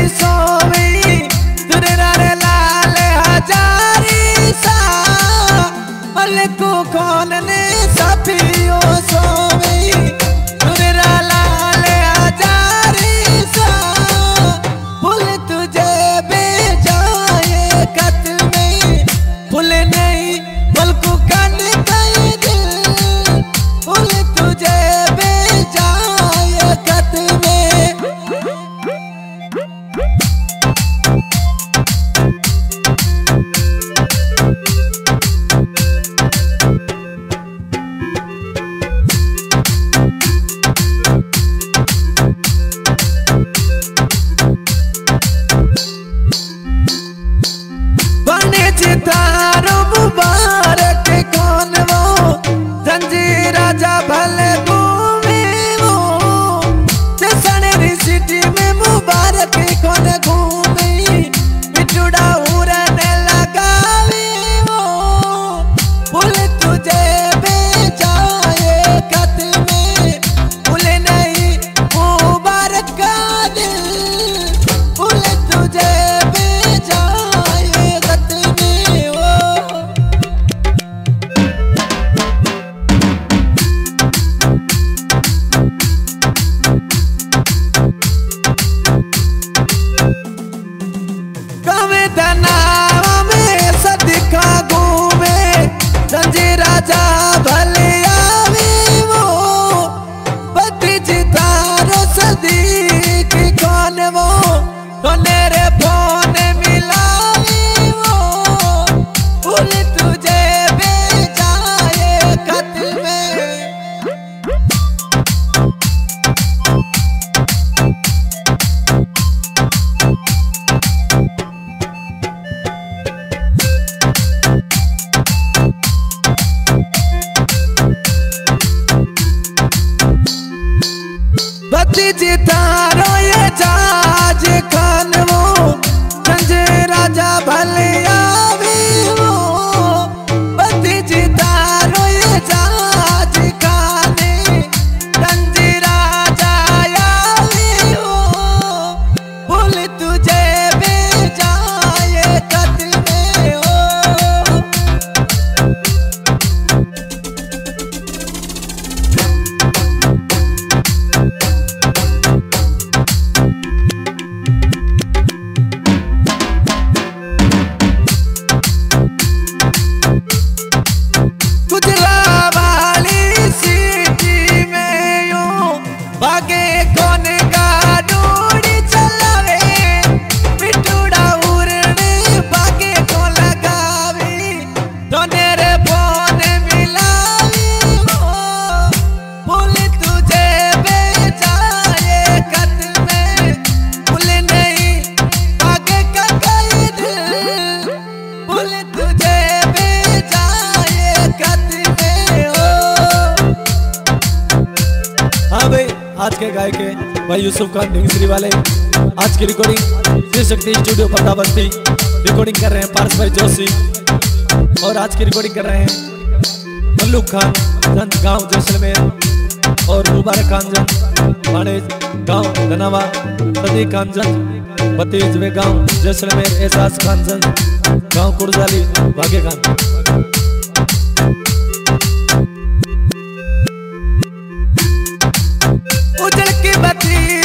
सोवी दुनिया लाल हजारी सा को कौन ने सफियो सोवी दुनिया लाल हजारी सा फूल तुझे बेजाए कत में फूल नहीं बल्कु कन कई दिल फूल तुझे बेजाए कत में तारो मुबारक कौन वो जंजीर राजा भले घूमे वो जैसने सिटी में मुबारक कौन घूमे बिटुड़ा उड़ने लगावे वो फूल तुझे बेचाए कत में फूल नहीं मुबारक का दिल फूल तुझे राजा भले आवे वो भतीजी तारो सदीक कौन वो मेरे फोन मिलावे वो फूल तुझे बेचाए खत में भतीजी तारो ये जाज खान वो जंजीर राजा भले आवे वो भतीजी तारो ये जाज खाने जंजीर राजा आवे वो फूल तुझे बेचाए कत में हो भागे कौन गाड़ी चलावे बिटुड़ा उड़ने भागे कौन लगावे दोनेरे फोन मिलावे वो फूल तुझे बेचाए कत में फूल नहीं भागे का कई दिल फूल तुझे बेचाए कत में हो। हाँ भाई आज के गायक है भाई यूसुफ खान ढिंगसरी वाले। आज की recording Shri Shakti studio Padmavati recording कर रहे हैं पारस भाई जोशी और आज की रिकॉर्डिंग कर रहे हैं मल्लुक खान जन गांव जैसलमेर और मुबारक खान जन मानेज गांव धनावा सदीक खान जन भतीज वे गांव जैसलमेर एहसास खान जन गांव कुर्जाली भाग्य खान। उजड़ की बत्ती